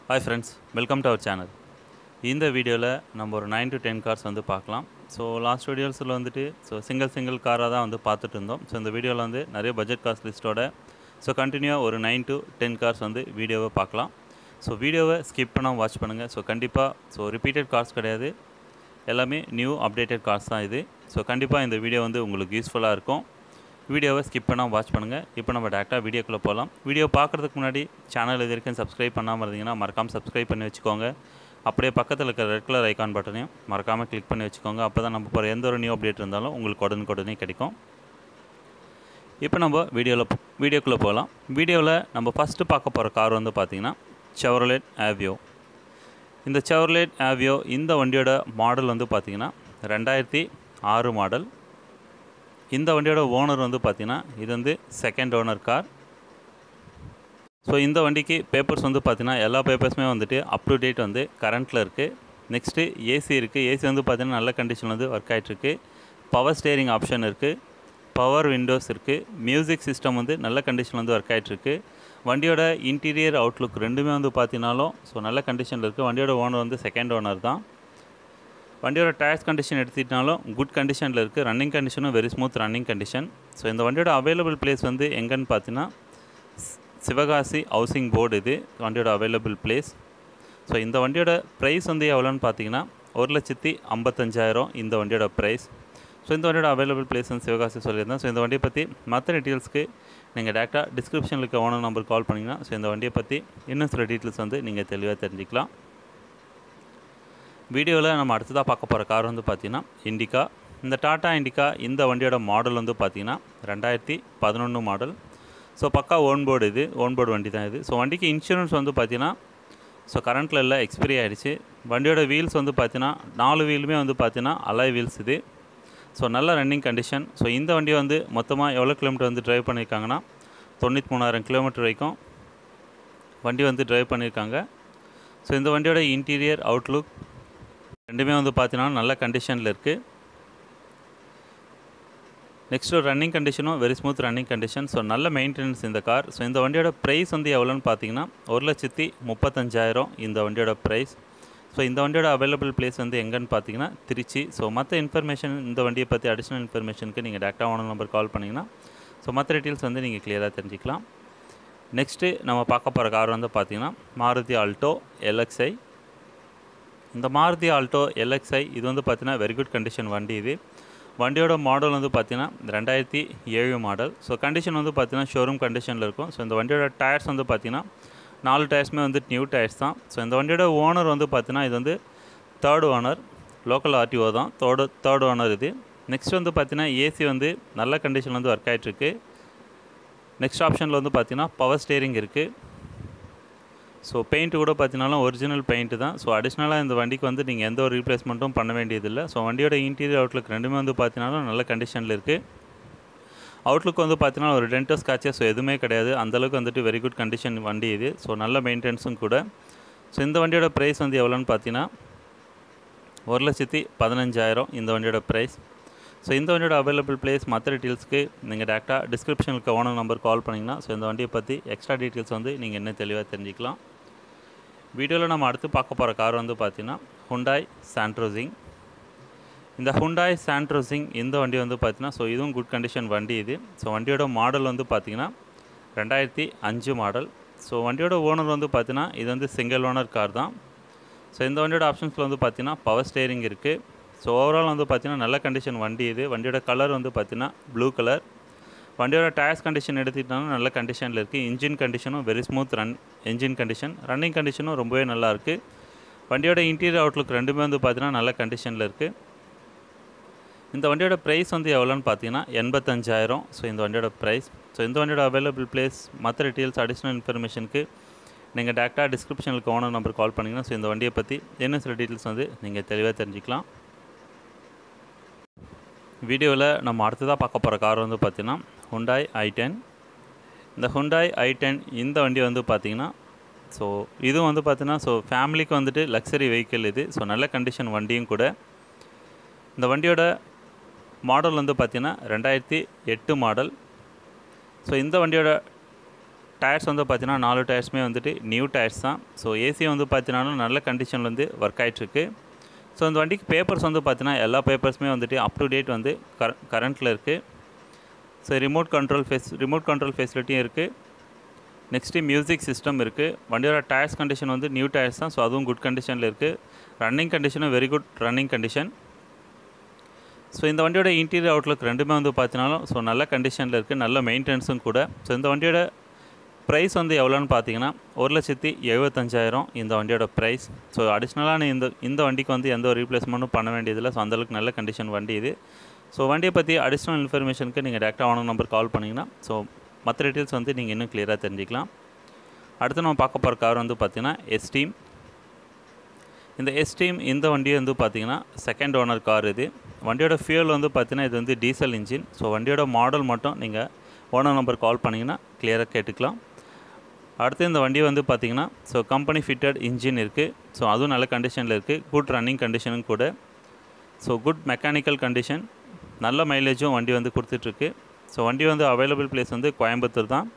Hi friends, welcome to our channel. இந்த வீடியோவில் நம்ம ஒரு 9 to 10 கார்ஸ் வந்து பார்க்கலாம். ஸோ லாஸ்ட் வீடியோஸில் வந்துட்டு சிங்கிள் காராக தான் வந்து பார்த்துட்டு இருந்தோம். ஸோ இந்த வீடியோவில் வந்து நிறைய பட்ஜெட் கார்ஸ் லிஸ்ட்டோட கண்டினியூவாக ஒரு 9 to 10 கார்ஸ் வந்து வீடியோவை பார்க்கலாம். ஸோ வீடியோவை ஸ்கிப் பண்ணாமல் வாட்ச் பண்ணுங்கள். கண்டிப்பாக ரிப்பீட்டட் கார்ஸ் கிடையாது, எல்லாமே நியூ அப்டேட்டட் கார்ஸ் தான் இது. கண்டிப்பாக இந்த வீடியோ வந்து உங்களுக்கு யூஸ்ஃபுல்லாக இருக்கும். வீடியோவை ஸ்கிப் பண்ணாமல் வாட்ச் பண்ணுங்கள். இப்போ நம்ம டேரெக்டாக வீடியோக்குள்ளே போகலாம். வீடியோ பார்க்குறதுக்கு முன்னாடி சேனல் இது வரைக்கும் சப்ஸ்கிரைப் பண்ணாமல் இருந்தீங்கன்னா மறக்காமல் சப்ஸ்கிரைப் பண்ணி வச்சுக்கோங்க. அப்படியே பக்கத்தில் இருக்கிற ரெட் கலர் ஐக்கான் பட்டனையும் மறக்காமல் கிளிக் பண்ணி வச்சுக்கோங்க. அப்போ தான் நம்ம போகிற எந்த ஒரு நியூ அப்டேட் இருந்தாலும் உங்களுக்கு உடனுக்குடனே கிடைக்கும். இப்போ நம்ம வீடியோக்குள்ளே போகலாம். வீடியோவில் நம்ம ஃபஸ்ட்டு பார்க்க போகிற கார் வந்து பார்த்திங்கன்னா Chevrolet Aveo. இந்த Chevrolet Aveo இந்த வண்டியோட மாடல் வந்து பார்த்திங்கன்னா 2006 மாடல். இந்த வண்டியோட ஓனர் வந்து பார்த்திங்கன்னா இது வந்து செகண்ட் ஓனர் கார். இந்த வண்டிக்கு பேப்பர்ஸ் வந்து பார்த்திங்கன்னா எல்லா பேப்பர்ஸுமே வந்துட்டு அப் டு டேட் வந்து கரண்ட்டில் இருக்குது. நெக்ஸ்ட்டு ஏசி இருக்குது. ஏசி வந்து பார்த்திங்கன்னா நல்ல கண்டிஷன் வந்து ஒர்க் ஆகிட்டுருக்கு. பவர் ஸ்டேரிங் ஆப்ஷன் இருக்குது, பவர் விண்டோஸ் இருக்குது, மியூசிக் சிஸ்டம் வந்து நல்ல கண்டிஷன் வந்து ஒர்க் ஆகிட்டுருக்கு. வண்டியோட இன்டீரியர் அவுட்லுக் ரெண்டுமே வந்து பார்த்திங்கனாலும் நல்ல கண்டிஷனில் இருக்குது. வண்டியோட ஓனர் வந்து செகண்ட் ஓனர் தான். வண்டியோட டயர்ஸ் கண்டிஷன் எடுத்துக்கிட்டாலும் குட் கண்டிஷனில் இருக்குது. ரன்னிங் கண்டிஷனும் வெரி ஸ்மூத் ரன்னிங் கண்டிஷன். இந்த வண்டியோட அவைலபிள் பிளேஸ் வந்து எங்கன்னு பார்த்தீங்கன்னா சிவகாசி ஹவுசிங் போர்டு. இது வண்டியோட அவைலபிள் பிளேஸ். இந்த வண்டியோட ப்ரைஸ் வந்து எவ்வளோன்னு பார்த்தீங்கன்னா 1,55,000 இந்த வண்டியோட ப்ரைஸ். இந்த வண்டியோட அவைலபிள் பிளேஸ் வந்து சிவகாசி சொல்லியிருந்தேன். இந்த வண்டியை பற்றி மற்ற டீட்டெயில்ஸ்க்கு நீங்கள் டேரெக்டாக டிஸ்கிரிப்ஷனில் இருக்க ஓனர் நம்பருக்கு கால் பண்ணிங்கன்னா இந்த வண்டியை பற்றி இன்னும் சில டீட்டெயில்ஸ் வந்து நீங்கள் தெளிவாக தெரிஞ்சிக்கலாம். வீடியோவில் நம்ம அடுத்ததாக பார்க்க போகிற கார் வந்து பார்த்திங்கன்னா இண்டிகா. இந்த டாடா இண்டிகா இந்த வண்டியோட மாடல் வந்து பார்த்திங்கன்னா 2011 மாடல். பக்கா ஓன்போர்டு, இது ஓன்போர்டு வண்டி தான் இது. வண்டிக்கு இன்சூரன்ஸ் வந்து பார்த்திங்கன்னா கரண்ட்டில் இல்லை, எக்ஸ்பிரி ஆகிடுச்சு. வண்டியோட வீல்ஸ் வந்து பார்த்திங்கன்னா 4 வீலுமே வந்து பார்த்திங்கன்னா அலாய் வீல்ஸ் இது. நல்ல ரன்னிங் கண்டிஷன். இந்த வண்டியை வந்து மொத்தமாக எவ்வளோ கிலோமீட்டர் வந்து ட்ரைவ் பண்ணியிருக்காங்கன்னா 93,000 கிலோமீட்டர் வரைக்கும் வண்டி வந்து ட்ரைவ் பண்ணியிருக்காங்க. இந்த வண்டியோட இன்டீரியர் அவுட்லுக் ரெண்டுமே வந்து பார்த்தீங்கன்னா நல்ல கண்டிஷனில் இருக்குது. நெக்ஸ்ட்டு ரன்னிங் கண்டிஷனும் வெரி ஸ்மூத் ரன்னிங் கண்டிஷன். நல்ல மெயின்டெனன்ஸ் இந்த கார். இந்த வண்டியோட ப்ரைஸ் வந்து எவ்வளோன்னு பார்த்தீங்கன்னா 1,35,000 இந்த வண்டியோட ப்ரைஸ். இந்த வண்டியோட அவைலபிள் பிளேஸ் வந்து எங்கன்னு பார்த்தீங்கன்னா திருச்சி. மற்ற இன்ஃபர்மேஷன் இந்த வண்டியை பற்றி அடிஷ்னல் இன்ஃபர்மேஷனுக்கு நீங்கள் டேரெக்டாக ஓனர் நம்பர் கால் பண்ணிங்கன்னா மற்ற டீட்டெயில்ஸ் வந்து நீங்கள் கிளியராக தெரிஞ்சிக்கலாம். நெக்ஸ்ட்டு நம்ம பார்க்க போகிற கார் வந்து பார்த்திங்கன்னா மாருதி ஆல்டோ LXi. இந்த மாருதி ஆல்டோ LXi இது வந்து பார்த்திங்கன்னா வெரி குட் கண்டிஷன் வண்டி. இது வண்டியோட மாடல் வந்து பார்த்திங்கன்னா 2007 மாடல். கண்டிஷன் வந்து பார்த்திங்கன்னா ஷோரூம் கண்டிஷனில் இருக்கும். இந்த வண்டியோட டயர்ஸ் வந்து பார்த்திங்கன்னா 4 டயர்ஸுமே வந்து நியூ டயர்ஸ் தான். இந்த வண்டியோட ஓனர் வந்து பார்த்திங்கன்னா இது வந்து தேர்ட் ஓனர், லோக்கல் RTO தான், தேர்ட் ஓனர் இது. நெக்ஸ்ட் வந்து பார்த்திங்கன்னா ஏசி வந்து நல்ல கண்டிஷனில் வந்து ஒர்க் ஆகிட்டுருக்கு. நெக்ஸ்ட் ஆப்ஷனில் வந்து பார்த்திங்கன்னா பவர் ஸ்டேரிங் இருக்குது. பெயிண்ட்டு கூட பார்த்தீங்கன்னாலும் ஒரிஜினல் பெயிண்ட்டு தான். அடிஷ்னலாக இந்த வண்டிக்கு வந்து நீங்கள் எந்த ஒரு ரீப்ளேஸ்மெண்ட்டும் பண்ண வேண்டியதில்லை. வண்டியோட இன்டீரியர் அவுட்லுக் ரெண்டுமே வந்து பார்த்தீங்கன்னாலும் நல்ல கண்டிஷனில் இருக்குது. அவுட்லுக் வந்து பார்த்தீங்கன்னா ஒரு டென்டோ ஸ்க்ராச்சஸ் எதுவுமே கிடையாது. அந்தளவுக்கு வந்துட்டு வெரி குட் கண்டிஷன் வண்டி இது. நல்ல மெயின்டெனன்ஸும் கூட. இந்த வண்டியோட ப்ரைஸ் வந்து எவ்வளோன்னு பார்த்தீங்கன்னா 1,15,000 இந்த வண்டியோட ப்ரைஸ். இந்த வண்டியோட அவைலபிள் பிளேஸ் மற்ற டீட்டெயில்ஸ்க்கு நீங்கள் டேரெக்டாக டிஸ்கிரிப்ஷனுக்கு ஓனர் நம்பர் கால் பண்ணிங்கன்னா இந்த வண்டியை பற்றி எக்ஸ்ட்ரா டீட்டெயில்ஸ் வந்து நீங்கள் இன்னும் தெளிவாக தெரிஞ்சிக்கலாம். வீடியோவில் நம்ம அடுத்து பார்க்க போகிற கார் வந்து பார்த்திங்கன்னா Hyundai Santro-Zing. இந்த Hyundai Santro-Zing இந்த வண்டி வந்து பார்த்திங்கன்னா இதுவும் குட் கண்டிஷன் வண்டி இது. வண்டியோட மாடல் வந்து பார்த்திங்கன்னா 2005 மாடல். வண்டியோட ஓனர் வந்து பார்த்திங்கன்னா இது வந்து சிங்கிள் ஓனர் கார் தான். இந்த வண்டியோட ஆப்ஷன்ஸில் வந்து பார்த்திங்கன்னா பவர் ஸ்டேரிங் இருக்குது. ஓவரால் வந்து பார்த்திங்கன்னா நல்ல கண்டிஷன் வண்டி இது. வண்டியோட கலர் வந்து பார்த்திங்கன்னா ப்ளூ கலர். வண்டியோட டயர்ஸ் கண்டிஷன் எடுத்துக்கிட்டாலும் நல்ல கண்டிஷனில் இருக்குது. இன்ஜின் கண்டிஷனும் very smooth engine condition. Running கண்டிஷனும் ரொம்பவே நல்லா இருக்குது. வண்டியோட இன்டீரியர் அவுட்லுக் ரெண்டுமே வந்து பார்த்திங்கன்னா நல்ல கண்டிஷனில் இருக்குது. இந்த வண்டியோட ப்ரைஸ் வந்து எவ்வளோன்னு பார்த்தீங்கன்னா 85,000 இந்த வண்டியோட ப்ரைஸ். இந்த வண்டியோட அவைலபிள் பிளேஸ் மற்ற டீட்டெயில்ஸ் அடிஷ்னல் இன்ஃபர்மேஷனுக்கு நீங்கள் டேரெக்டாக டிஸ்கிரிப்ஷனுக்கு ஓனர் நம்பர் கால் பண்ணிங்கன்னா இந்த வண்டியை பற்றி இன்னும் சில டீட்டெயில்ஸ் வந்து நீங்கள் தெளிவாக தெரிஞ்சிக்கலாம். வீடியோவில் நம்ம அடுத்ததாக பார்க்க போகிற கார் வந்து பார்த்திங்கன்னா Hyundai i10. இந்த Hyundai i10 இந்த வண்டி வந்து பார்த்திங்கன்னா இதுவும் வந்து பார்த்திங்கன்னா ஃபேமிலிக்கு வந்துட்டு லக்ஸரி வெஹிக்கிள் இது. நல்ல கண்டிஷன் வண்டியும் கூட. இந்த வண்டியோட மாடல் வந்து பார்த்திங்கன்னா 2008 மாடல். இந்த வண்டியோட டயர்ஸ் வந்து பார்த்தீங்கன்னா 4 டயர்ஸுமே வந்துட்டு நியூ டயர்ஸ் தான். ஸோ ஏசி வந்து பார்த்தீங்கன்னாலும் நல்ல கண்டிஷனில் வந்து ஒர்க் ஆகிட்டுருக்கு. ஸோ இந்த வண்டிக்கு பேப்பர்ஸ் வந்து பார்த்தீங்கன்னா எல்லா பேப்பர்ஸுமே வந்துட்டு அப் டு டேட் வந்து கரண்ட்டில் இருக்குது. ஸோ ரிமோட் கண்ட்ரோல் ஃபெசிலிட்டியும் இருக்குது. நெக்ஸ்ட்டு மியூசிக் சிஸ்டம் இருக்குது. வண்டியோட டயர்ஸ் கண்டிஷன் வந்து நியூ டயர்ஸ் தான். ஸோ அதுவும் குட் கண்டிஷனில் இருக்குது. ரன்னிங் கண்டிஷனும் very good running condition. So இந்த வண்டியோட இன்டீரியர் அவுட்லுக் ரெண்டுமே வந்து பார்த்தீங்கன்னாலும் ஸோ நல்ல கண்டிஷனில் இருக்குது. நல்ல மெயின்டெனன்ஸும் கூட. ஸோ இந்த வண்டியோட ப்ரைஸ் வந்து எவ்வளோன்னு பார்த்தீங்கன்னா 1,75,000 இந்த வண்டியோட ப்ரைஸ். ஸோ அடிஷ்னலான இந்த வண்டிக்கு வந்து எந்த ஒரு ரீப்ளேஸ்மெண்ட்டும் பண்ண வேண்டியதில்லை. ஸோ அந்தளவுக்கு நல்ல கண்டிஷன் வண்டி இது. ஸோ வண்டியை பற்றி அடிஷ்னல் இன்ஃபர்மேஷனுக்கு நீங்கள் டேரெக்டாக ஓனர் நம்பர் கால் பண்ணிங்கன்னா ஸோ மற்ற டீட்டெயில்ஸ் வந்து நீங்கள் இன்னும் கிளியராக தெரிஞ்சிக்கலாம். அடுத்து நம்ம பார்க்க போகிற கார் வந்து பார்த்திங்கன்னா எஸ்டீம். இந்த எஸ்டீம் இந்த வண்டி வந்து பார்த்திங்கன்னா செகண்ட் ஓனர் கார் இது. வண்டியோட ஃபியூல் வந்து பார்த்திங்கன்னா இது வந்து டீசல் இன்ஜின். ஸோ வண்டியோட மாடல் மட்டும் நீங்கள் ஓனர் நம்பர் கால் பண்ணிங்கன்னா கிளியராக கேட்டுக்கலாம். அடுத்து இந்த வண்டி வந்து பார்த்திங்கன்னா ஸோ கம்பெனி ஃபிட்டட் இன்ஜின் இருக்குது. ஸோ அதுவும் நல்ல கண்டிஷனில் இருக்குது. குட் ரன்னிங் கண்டிஷனும் கூட. So good mechanical condition. நல்ல மைலேஜும் வண்டி வந்து கொடுத்துட்ருக்கு. ஸோ வண்டி வந்து அவைலபிள் பிளேஸ் வந்து கோயம்புத்தூர் தான்.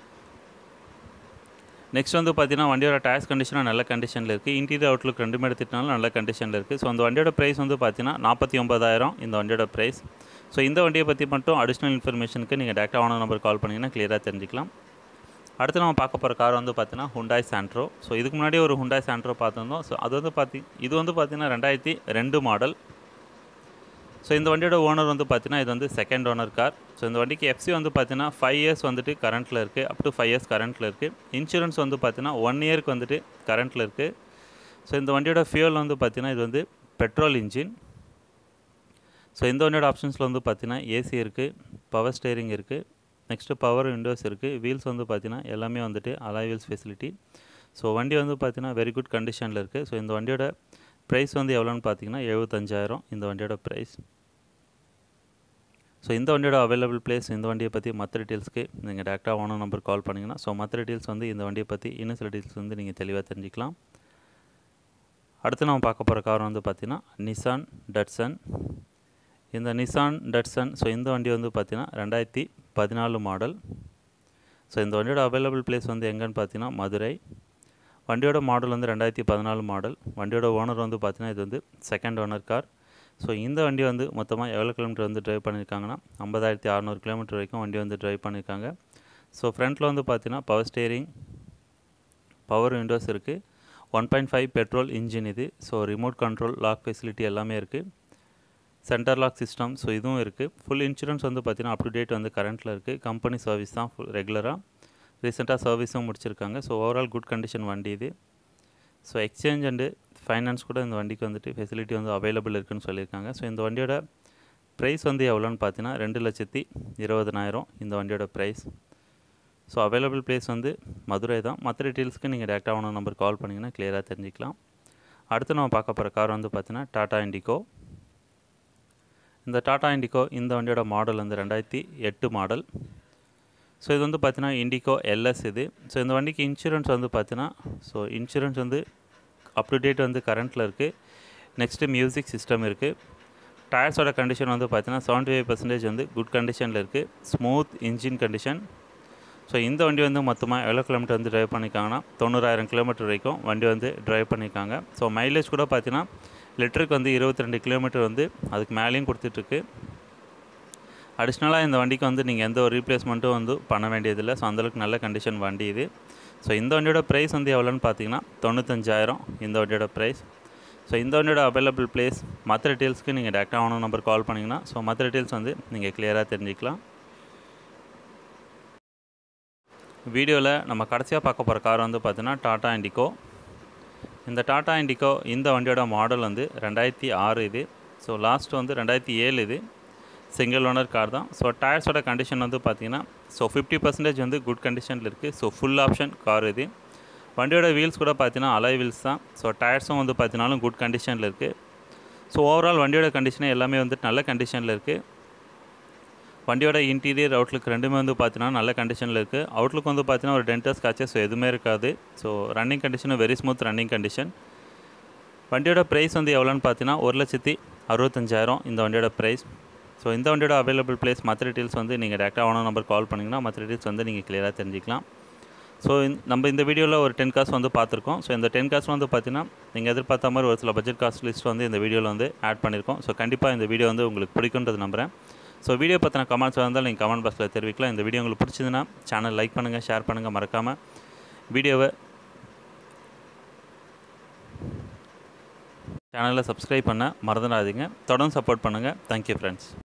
நெக்ஸ்ட் வந்து பார்த்திங்கன்னா வண்டியோட டயர்ஸ் கண்டிஷனும் நல்ல கண்டிஷனில் இருக்குது. இன்டீரியர் அவுட்லுக் ரெண்டுமே எடுத்துகிட்டாலும் நல்ல கண்டிஷனில் இருக்குது. ஸோ அந்த வண்டியோட ப்ரைஸ் வந்து பார்த்திங்கன்னா 49,000 இந்த வண்டியோட ப்ரைஸ். ஸோ இந்த வண்டியை பற்றி மட்டும் அடிஷ்னல் இன்ஃபர்மேஷனுக்கு நீங்கள் டேரெக்டாக ஓனர் நம்பர் கால் பண்ணிங்கன்னா கிளியராக தெரிஞ்சிக்கலாம். அடுத்து நம்ம பார்க்க போகிற கார் வந்து பார்த்தீங்கன்னா ஹுண்டாய் சாண்ட்ரோ. ஸோ இதுக்கு முன்னாடி ஒரு ஹுண்டாய் சாண்ட்ரோ பார்த்துருந்தோம். ஸோ அது வந்து இது வந்து பார்த்திங்கன்னா 2002 மாடல். ஸோ இந்த வண்டியோட ஓனர் வந்து பார்த்திங்கன்னா இது வந்து செகண்ட் ஓனர் கார். ஸோ இந்த வண்டிக்கு எஃப்சி வந்து பார்த்திங்கன்னா 5 இயர்ஸ் வந்துட்டு கரண்ட்டில் இருக்குது. அப் டு 5 இயர்ஸ் கரண்ட்டில் இருக்குது. இன்சூரன்ஸ் வந்து பார்த்திங்கன்னா 1 இயருக்கு வந்துட்டு கரண்ட்டில் இருக்குது. ஸோ இந்த வண்டியோட ஃபியூல் வந்து பார்த்திங்கன்னா இது வந்து பெட்ரோல் இன்ஜின். ஸோ இந்த வண்டியோட ஆப்ஷன்ஸில் வந்து பார்த்திங்கன்னா ஏசி இருக்குது, பவர் ஸ்டேரிங் இருக்குது, நெக்ஸ்ட்டு பவர் விண்டோஸ் இருக்குது. வீல்ஸ் வந்து பார்த்திங்கன்னா எல்லாமே வந்துட்டு அலாய் வீல்ஸ் ஃபெசிலிட்டி. ஸோ வண்டி வந்து பார்த்திங்கன்னா வெரி குட் கண்டிஷனில் இருக்குது. ஸோ இந்த வண்டியோட ப்ரைஸ் வந்து எவ்வளோன்னு பார்த்தீங்கன்னா 75,000 இந்த வண்டியோட ப்ரைஸ். ஸோ இந்த வண்டியோட அவைலபிள் பிளேஸ், இந்த வண்டியை பற்றி மற்ற டீட்டெயில்ஸ்க்கு நீங்கள் டேரெக்டாக ஓனர் நம்பர் கால் பண்ணிங்கன்னா ஸோ மற்ற டீட்டெயில்ஸ் வந்து இந்த வண்டியை பற்றி இன்னும் சில டீட்டெயில்ஸ் வந்து நீங்கள் தெளிவாக தெரிஞ்சிக்கலாம். அடுத்து நம்ம பார்க்க போகிற கார் வந்து பார்த்திங்கன்னா நிசான் டட்சன். இந்த நிசான் டட்சன் ஸோ இந்த வண்டி வந்து பார்த்திங்கன்னா 2014 மாடல். ஸோ இந்த வண்டியோட அவைலபிள் பிளேஸ் வந்து எங்கன்னு பார்த்தீங்கன்னா மதுரை. வண்டியோட மாடல் வந்து 2014 மாடல். வண்டியோட ஓனர் வந்து பார்த்திங்கன்னா இது வந்து செகண்ட் ஓனர் கார். ஸோ இந்த வண்டி வந்து மொத்தமாக எவ்வளோ கிலோமீட்டர் வந்து ட்ரைவ் பண்ணியிருக்காங்கன்னா 50,600 கிலோமீட்டர் வரைக்கும் வண்டி வந்து ட்ரைவ் பண்ணியிருக்காங்க. ஸோ ஃப்ரண்ட்டில் வந்து பார்த்திங்கன்னா பவர் ஸ்டேரிங், பவர் விண்டோஸ் இருக்குது. 1.5 பெட்ரோல் இன்ஜின் இது. So remote control lock facility எல்லாமே இருக்குது. சென்டர் லாக் சிஸ்டம் ஸோ இதுவும் இருக்குது. ஃபுல் இன்சூரன்ஸ் வந்து பார்த்திங்கன்னா அப் டு டேட் வந்து கரண்ட்டில் இருக்குது. கம்பெனி சர்வீஸ் தான் ரெகுலராக. ரீசெண்டாக சர்வீஸும் முடிச்சிருக்காங்க. ஸோ ஓவரால் குட் கண்டிஷன் வண்டி இது. ஸோ எக்ஸ்சேஞ்ச் அண்டு ஃபைனான்ஸ் கூட இந்த வண்டிக்கு வந்துட்டு ஃபெசிலிட்டி வந்து அவைலபிள் இருக்குதுன்னு சொல்லியிருக்காங்க. ஸோ இந்த வண்டியோட ப்ரைஸ் வந்து எவ்வளோன்னு பார்த்தீங்கன்னா 2,20,000 இந்த வண்டியோட ப்ரைஸ். ஸோ அவைலபிள் பிளேஸ் வந்து மதுரை தான். மற்ற டீட்டெயில்ஸ்க்கு நீங்கள் டேரெக்டாக ஓனர் நம்பர் கால் பண்ணிங்கன்னா கிளியராக தெரிஞ்சிக்கலாம். அடுத்து நம்ம பார்க்க போகிற கார் வந்து பார்த்திங்கன்னா டாடா இண்டிகோ. இந்த டாடா இண்டிகோ இந்த வண்டியோட மாடல் வந்து 2008 மாடல். ஸோ இது வந்து பார்த்திங்கன்னா இண்டிகோ எல்எஸ் இது. ஸோ இந்த வண்டிக்கு இன்சூரன்ஸ் வந்து பார்த்திங்கன்னா ஸோ இன்சூரன்ஸ் வந்து அப் டு டேட் வந்து கரண்ட்டில் இருக்குது. நெக்ஸ்ட்டு மியூசிக் சிஸ்டம் இருக்குது. டயர்ஸோட கண்டிஷன் வந்து பார்த்திங்கன்னா 75% வந்து குட் கண்டிஷனில் இருக்குது. Smooth engine condition. ஸோ இந்த வண்டி வந்து மொத்தமாக எவ்வளோ கிலோமீட்டர் வந்து ட்ரைவ் பண்ணியிருக்காங்கன்னா 90,000 கிலோமீட்டர் வரைக்கும் வண்டி வந்து ட்ரைவ் பண்ணியிருக்காங்க. ஸோ மைலேஜ் கூட பார்த்திங்கன்னா லிட்டருக்கு வந்து 22 கிலோமீட்டர் வந்து அதுக்கு மேலேயும் கொடுத்துட்ருக்கு. அடிஷ்னலாக இந்த வண்டிக்கு வந்து நீங்கள் எந்த ஒரு ரீப்ளேஸ்மெண்ட்டும் வந்து பண்ண வேண்டியதில்லை. ஸோ அந்தளவுக்கு நல்ல கண்டிஷன் வண்டி இது. ஸோ இந்த வண்டியோட ப்ரைஸ் வந்து எவ்வளோன்னு பார்த்தீங்கன்னா 95,000 இந்த வண்டியோட ப்ரைஸ். ஸோ இந்த வண்டியோட அவைலபிள் பிளேஸ் மற்ற டீட்டெயில்ஸ்க்கு நீங்கள் டேரெக்டாக ஓனர் நம்பர் கால் பண்ணிங்கன்னா ஸோ மற்ற டீட்டெயில்ஸ் வந்து நீங்கள் கிளியராக தெரிஞ்சிக்கலாம். வீடியோவில் நம்ம கடைசியாக பார்க்க போகிற கார் வந்து பார்த்திங்கன்னா டாடா இண்டிகோ. இந்த டாடா இண்டிகோ இந்த வண்டியோட மாடல் வந்து 2006 இது. ஸோ லாஸ்ட் வந்து 2007 இது. சிங்கிள் ஓனர் கார் தான். ஸோ டயர்ஸோட கண்டிஷன் வந்து பார்த்திங்கன்னா ஸோ 50% வந்து குட் கண்டிஷனில் இருக்குது. ஸோ ஃபுல் ஆப்ஷன் கார் இது. வண்டியோட வீல்ஸ் கூட பார்த்திங்கன்னா அலாய் வீல்ஸ் தான். ஸோ டயர்ஸும் வந்து பார்த்திங்கனாலும் குட் கண்டிஷனில் இருக்குது. ஸோ ஓவரால் வண்டியோட கண்டிஷனே எல்லாமே வந்துட்டு நல்ல கண்டிஷனில் இருக்குது. வண்டியோட இன்டீரியர் அவுட்லுக் ரெண்டுமே வந்து பார்த்தீங்கன்னா நல்ல கண்டிஷனில் இருக்குது. அவுட்லுக் வந்து பார்த்தீங்கன்னா ஒரு டென்டர் ஸ்க்ராச்சஸ் எதுவுமே இருக்காது. ஸோ ரன்னிங் கண்டிஷனும் வெரி ஸ்மூத் ரன்னிங் கண்டிஷன். வண்டியோட ப்ரைஸ் வந்து எவ்வளோன்னு பார்த்தீங்கன்னா 1,65,000 இந்த வண்டியோட ப்ரைஸ். ஸோ இந்த வண்டியோட அவைலபிள் பிளேஸ் மற்ற டீட்டெயில்ஸ் வந்து நீங்கள் டேரெக்டாக ஓனர் நம்பர் கால் பண்ணிங்கன்னா மற்ற டீட்டெயில்ஸ் வந்து நீங்கள் கிளியராக தெரிஞ்சிக்கலாம். ஸோ நம்ம இந்த வீடியோவில் ஒரு 10 கார்ஸ் வந்து பார்த்துருக்கோம். ஸோ இந்த 10 கார்ஸ் வந்து பார்த்தீங்கன்னா நீங்கள் எதிர்பார்த்த மாதிரி ஒரு சில பட்ஜெட் காஸ்ட் லிஸ்ட் வந்து இந்த வீடியோவில் வந்து ஆட் பண்ணியிருக்கோம். ஸோ கண்டிப்பாக இந்த வீடியோ வந்து உங்களுக்கு பிடிக்குன்றது நம்புகிறேன். ஸோ வீடியோ பற்றின கமெண்ட்ஸ் இருந்தால் நீங்கள் கமெண்ட் பாக்ஸில் தெரிவிக்கலாம். இந்த வீடியோ உங்களுக்கு பிடிச்சதுன்னா சேனல் லைக் பண்ணுங்கள், ஷேர் பண்ணுங்கள், மறக்காமல் சேனலை சப்ஸ்கிரைப் பண்ண மறந்துடாதீங்க. தொடர்ந்து சப்போர்ட் பண்ணுங்கள். Thank you friends.